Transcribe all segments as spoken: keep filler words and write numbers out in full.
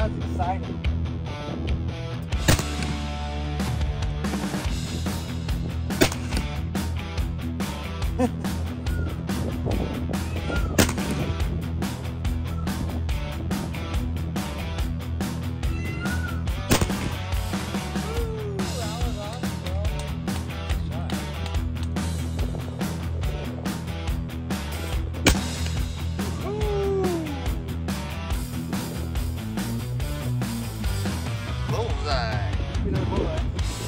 That's exciting. Bullseye. You know, bullseye.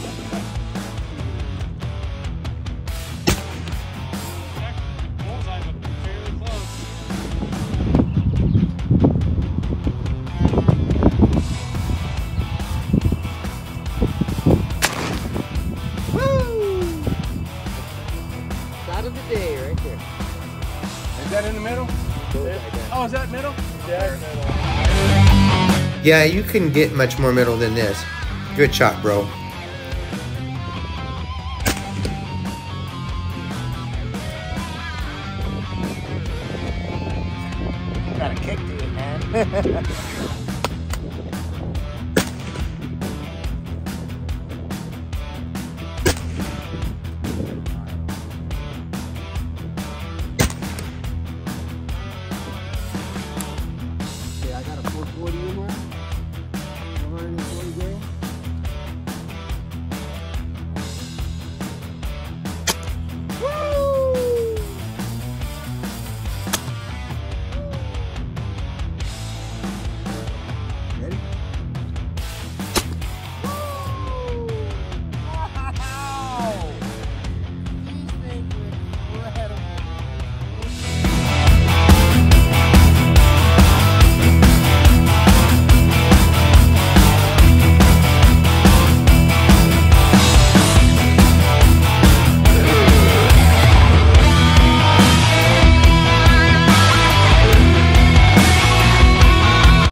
Bullseye, but fairly close. Woo! Shot of the day right there. Is that in the middle? Oh, is that middle? Yeah, Yeah, you couldn't get much more middle than this. Good shot, bro. got a kick to it, man.